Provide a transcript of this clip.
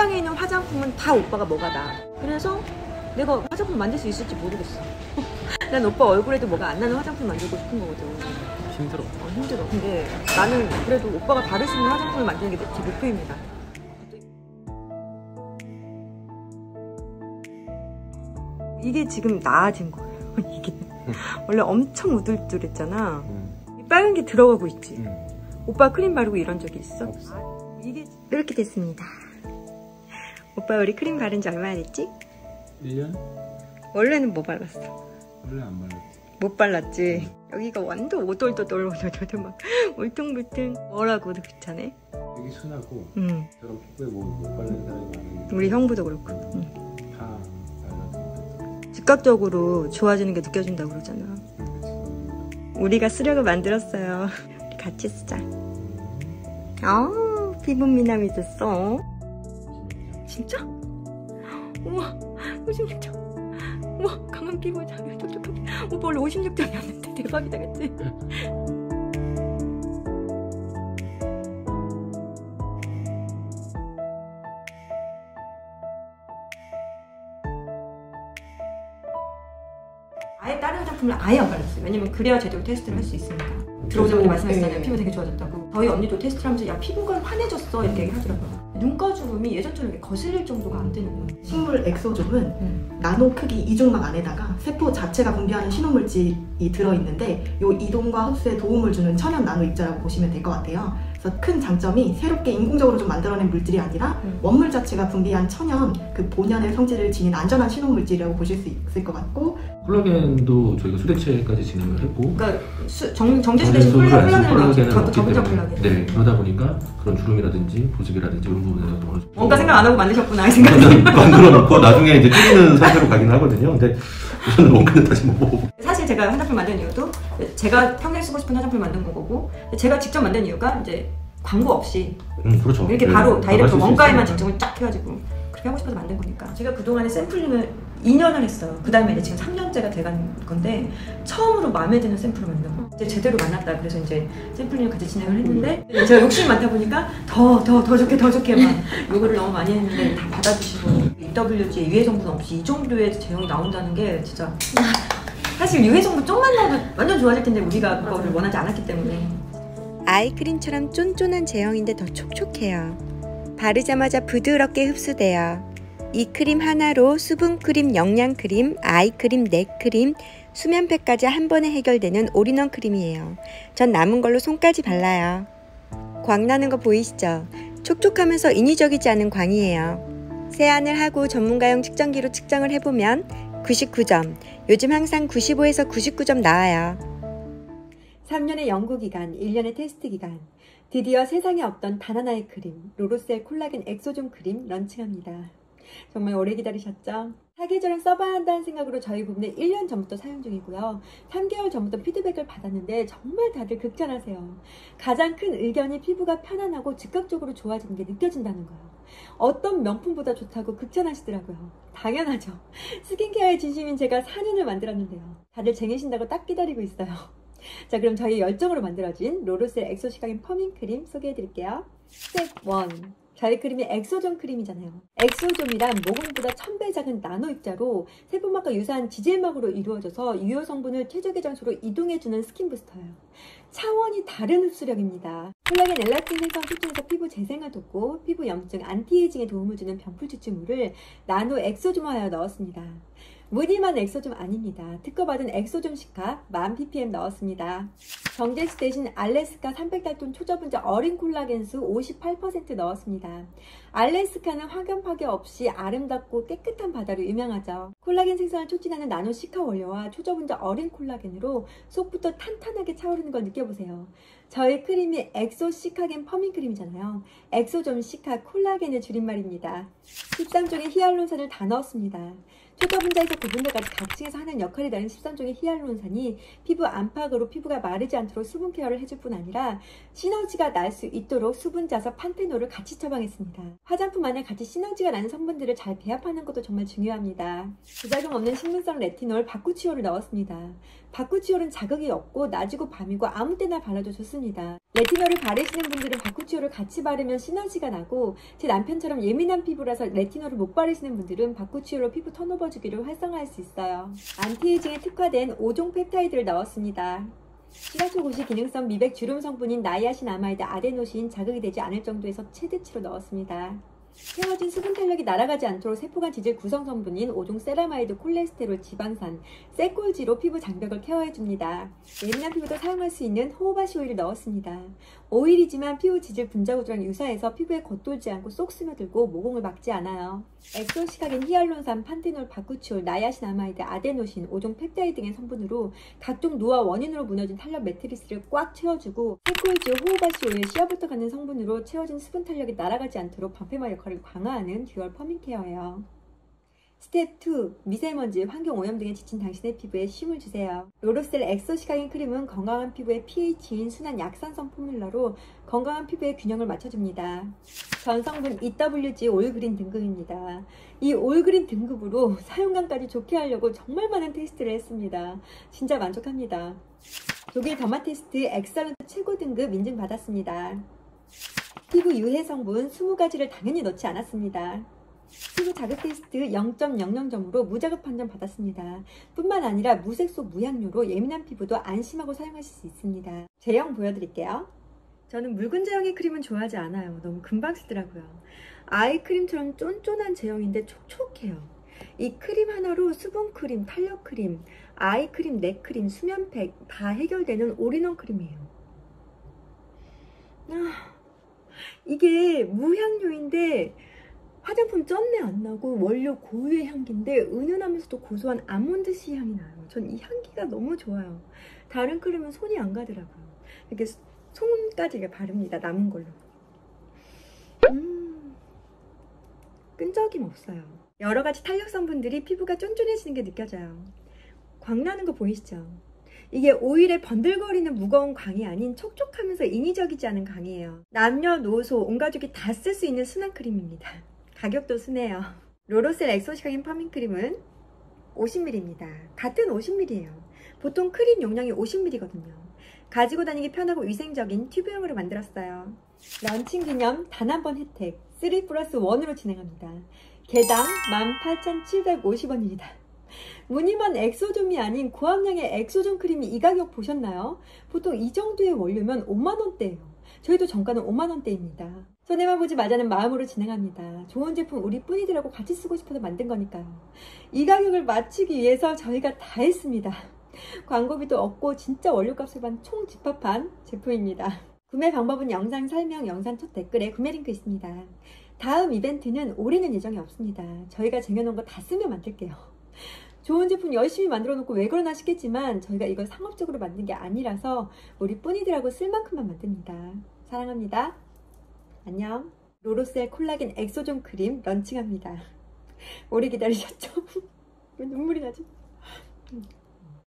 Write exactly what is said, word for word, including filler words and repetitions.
세상에 있는 화장품은 다 오빠가 뭐가 나. 그래서 내가 화장품 만들 수 있을지 모르겠어. 난 오빠 얼굴에도 뭐가 안 나는 화장품 만들고 싶은 거거든. 힘들어. 어, 힘들어. 근데 나는 그래도 오빠가 바를 수 있는 화장품을 만드는 게 제 목표입니다. 이게 지금 나아진 거예요. 이게 원래 엄청 우둘둘했잖아. 음. 이 빨간 게 들어가고 있지. 음. 오빠 크림 바르고 이런 적이 있어? 없어. 이게 이렇게 됐습니다. 오빠 우리 크림 바른 지 얼마나 됐지? 일 년? 원래는 뭐 발랐어? 원래 안 발랐지. 못 발랐지. 여기가 완전 오돌도돌 오돌도돌 막 울퉁불퉁 뭐라고 그렇잖아. 되게 순하고 응. 저런 피부에 뭐 못 바르는 사람이 많은데 우리 형부도 그렇고. 응. 다 발라서 즉각적으로 좋아지는 게 느껴진다고 그러잖아. 우리가 쓰려고 만들었어요. 우리 같이 쓰자. 아, 피부 미남이 됐어. 진짜? 우와, 오십육 점. 우와, 강한 피부 장면 촉촉하게. 오빠 원래 오십육 점이었는데 대박이다, 그치? 아예 다른 화장품을 아예 안 발랐어요. 왜냐면 그래야 제대로 테스트를 할 수 있으니까. 들어오자마자 말씀하셨잖아요. 피부 되게 좋아졌다고. 저희 언니도 테스트를 하면서 야, 피부가 환해졌어 이렇게 얘기하더라고요. 눈가주름이 예전처럼 이렇게 거슬릴 정도가 안 되는 거예요. 식물 엑소좀은 음. 나노 크기 이중막 안에다가 세포 자체가 분비하는 신호물질이 들어있는데 이 이동과 흡수에 도움을 주는 천연 나노 입자라고 보시면 될 것 같아요. 그래서 큰 장점이 새롭게 인공적으로 좀 만들어낸 물질이 아니라 음. 원물 자체가 분비한 천연 그 본연의 성질을 지닌 안전한 신호물질이라고 보실 수 있을 것 같고, 콜라겐도 저희가 수대체까지 진행을 했고, 그러니까 수, 정, 정제수 대신 콜라겐을 적은 콜라겐. 네, 그러다 보니까 그런 주름이라든지 보습이라든지 이런 부분에 대해서 뭔가 생각 안 하고 만드셨구나 생각. 만들어 놓고 나중에 이제 찌는 상태로 가긴 하거든요. 근데 우선 뭔가는 다시 먹어보고. 사실 제가 화장품 만든 이유도 제가 평생 쓰고 싶은 화장품 만든 거고, 제가 직접 만든 이유가 이제 광고 없이 음, 그렇죠. 이렇게 네, 바로 다이렉트 원가에만 있으니까. 직접을 딱 해가지고 그렇게 하고 싶어서 만든 거니까. 제가 그동안에 샘플링을 이 년을 했어요. 그 다음에 이제 지금 삼 년째가 돼간 건데 처음으로 마음에 드는 샘플을 만든 거. 이제 제대로 만났다. 그래서 이제 샘플링을 같이 진행을 했는데 제가 욕심이 많다 보니까 더 더 더 좋게 더 좋게 막 요거를 너무 많이 했는데 다 받아주시고 이더블유지에 유해 성분 없이 이 정도의 제형이 나온다는 게 진짜 사실 유해 성분 좀만 넣어도 완전 좋아질 텐데 우리가 그거를 원하지 않았기 때문에. 아이크림처럼 쫀쫀한 제형인데 더 촉촉해요. 바르자마자 부드럽게 흡수돼요. 이 크림 하나로 수분크림, 영양크림, 아이크림, 넥크림, 수면팩까지 한 번에 해결되는 올인원 크림이에요. 전 남은 걸로 손까지 발라요. 광나는 거 보이시죠? 촉촉하면서 인위적이지 않은 광이에요. 세안을 하고 전문가용 측정기로 측정을 해보면 구십구 점, 요즘 항상 구십오에서 구십구 점 나와요. 삼 년의 연구기간, 일 년의 테스트기간, 드디어 세상에 없던 단 하나의 크림, 로로셀 콜라겐 엑소좀 크림 런칭합니다. 정말 오래 기다리셨죠? 사계절은 써봐야 한다는 생각으로 저희 부부는 일 년 전부터 사용 중이고요. 삼 개월 전부터 피드백을 받았는데 정말 다들 극찬하세요. 가장 큰 의견이 피부가 편안하고 즉각적으로 좋아지는 게 느껴진다는 거예요. 어떤 명품보다 좋다고 극찬하시더라고요. 당연하죠. 스킨케어의 진심인 제가 사 년을 만들었는데요. 다들 쟁이신다고 딱 기다리고 있어요. 자, 그럼 저희 열정으로 만들어진 로로셀 엑소 시카겐 퍼밍 크림 소개해드릴게요. 스텝 일. 저희 크림이 엑소좀 크림이잖아요. 엑소좀이란 모공보다 천 배 작은 나노 입자로 세포막과 유사한 지질막으로 이루어져서 유효 성분을 최적의 장소로 이동해주는 스킨 부스터예요. 차원이 다른 흡수력입니다. 콜라겐 엘라스틴 생성促進에서 피부 재생을 돕고 피부 염증, 안티에이징에 도움을 주는 병풀 추출물을 나노 엑소좀하여 넣었습니다. 무늬만 엑소좀 아닙니다. 특허받은 엑소좀 시카 만 ppm 넣었습니다. 정제수 대신 알래스카 삼백 달톤 초저분자 어린 콜라겐수 오십팔 퍼센트 넣었습니다. 알래스카는 확연 파괴 없이 아름답고 깨끗한 바다로 유명하죠. 콜라겐 생성을 촉진하는 나노 시카 원료와 초저분자 어린 콜라겐으로 속부터 탄탄하게 차오르는 걸 느껴보세요. 저희 크림이 엑소 시카겐 퍼밍 크림이잖아요. 엑소좀 시카 콜라겐의 줄임말입니다. 십삼 종의 히알루론산을 다 넣었습니다. 초가분자에서 고분자까지 각층에서 하는 역할이라는 십삼 종의 히알루론산이 피부 안팎으로 피부가 마르지 않도록 수분 케어를 해줄 뿐 아니라 시너지가 날 수 있도록 수분자석 판테놀을 같이 처방했습니다. 화장품 안에 같이 시너지가 나는 성분들을 잘 배합하는 것도 정말 중요합니다. 부작용 없는 식물성 레티놀 바쿠치올을 넣었습니다. 바쿠치올은 자극이 없고 낮이고 밤이고 아무 때나 발라도 좋습니다. 레티놀을 바르시는 분들은 바쿠치올을 같이 바르면 시너지가 나고, 제 남편처럼 예민한 피부라서 레티놀을 못 바르시는 분들은 바쿠치올로 피부 턴오버 주기를 활성화할 수 있어요. 안티에이징에 특화된 오 종 펩타이드를 넣었습니다. 시각초 고시 기능성 미백 주름 성분인 나이아신아마이드 아데노신 자극이 되지 않을 정도에서 최대치로 넣었습니다. 채워진 수분 탄력이 날아가지 않도록 세포간 지질 구성 성분인 오 종 세라마이드 콜레스테롤 지방산 세콜지로 피부 장벽을 케어해줍니다. 예민한 피부도 사용할 수 있는 호호바시 오일을 넣었습니다. 오일이지만 피부 지질 분자 구조랑 유사해서 피부에 겉돌지 않고 쏙 스며들고 모공을 막지 않아요. 엑소시카겐 히알론산, 판테놀, 바쿠치올, 나이아신아마이드, 아데노신, 오 종 펩타이드 등의 성분으로 각종 노화 원인으로 무너진 탄력 매트리스를 꽉 채워주고, 세콜지 호호바시 오일, 씨앗부터 갖는 성분으로 채워진 수분 탄력이 날아가지 않도록 방패막 역할을 강화하는 듀얼 펌밍 케어예요. 스텝 투. 미세먼지, 환경 오염 등에 지친 당신의 피부에 쉼을 주세요. 로로셀 엑소시카겐 크림은 건강한 피부의 피에이치인 순한 약산성 포뮬러로 건강한 피부의 균형을 맞춰줍니다. 전성분 이 더블유 지 올그린 등급입니다. 이 올그린 등급으로 사용감까지 좋게 하려고 정말 많은 테스트를 했습니다. 진짜 만족합니다. 독일 더마테스트 엑설런트 최고 등급 인증받았습니다. 피부 유해 성분 이십 가지를 당연히 넣지 않았습니다. 피부 자극 테스트 영 점 영영 점으로 무자극 판정 받았습니다. 뿐만 아니라 무색소 무향료로 예민한 피부도 안심하고 사용하실 수 있습니다. 제형 보여드릴게요. 저는 묽은 제형의 크림은 좋아하지 않아요. 너무 금방 쓰더라고요. 아이크림처럼 쫀쫀한 제형인데 촉촉해요. 이 크림 하나로 수분크림, 탄력크림, 아이크림, 넥크림, 수면팩 다 해결되는 올인원 크림이에요. 아, 이게 무향료인데 화장품 쩐내 안 나고 원료 고유의 향기인데 은은하면서도 고소한 아몬드씨 향이 나요. 전 이 향기가 너무 좋아요. 다른 크림은 손이 안 가더라고요. 이렇게 손까지 이렇게 바릅니다. 남은 걸로. 음, 끈적임 없어요. 여러 가지 탄력 성분들이 피부가 쫀쫀해지는 게 느껴져요. 광나는 거 보이시죠? 이게 오일의 번들거리는 무거운 광이 아닌 촉촉하면서 인위적이지 않은 광이에요. 남녀노소 온 가족이 다 쓸 수 있는 순한 크림입니다. 가격도 순해요. 로로셀 엑소시카겐 펌밍 크림은 오십 밀리리터입니다. 같은 오십 밀리리터예요. 보통 크림 용량이 오십 밀리리터거든요. 가지고 다니기 편하고 위생적인 튜브형으로 만들었어요. 런칭 기념 단 한 번 혜택 삼 플러스 일으로 진행합니다. 개당 만 팔천칠백오십 원입니다. 무늬만 엑소존이 아닌 고함량의 엑소존 크림이 이 가격 보셨나요? 보통 이 정도의 원료면 오만 원대예요. 저희도 정가는 오만 원대입니다. 손해만 보지 말자는 마음으로 진행합니다. 좋은 제품 우리 뿐이들하고 같이 쓰고 싶어서 만든 거니까요. 이 가격을 맞추기 위해서 저희가 다 했습니다. 광고비도 없고 진짜 원료값을만 총 집합한 제품입니다. 구매 방법은 영상 설명, 영상 첫 댓글에 구매 링크 있습니다. 다음 이벤트는 올해는 예정이 없습니다. 저희가 쟁여놓은 거 다 쓰면 만들게요. 좋은 제품 열심히 만들어 놓고 왜 그러나 싶겠지만 저희가 이걸 상업적으로 만든 게 아니라서 우리 뿐이들하고 쓸 만큼만 만듭니다. 사랑합니다. 안녕. 로로셀 콜라겐 엑소존 크림 런칭합니다. 오래 기다리셨죠? 왜 눈물이 나지?